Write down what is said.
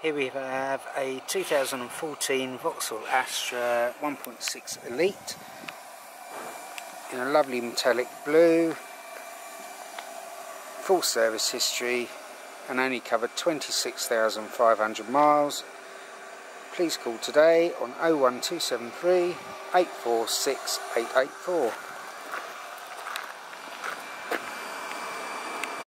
Here we have a 2014 Vauxhall Astra 1.6 Elite in a lovely metallic blue, full service history and only covered 26,500 miles. Please call today on 01273 846 884.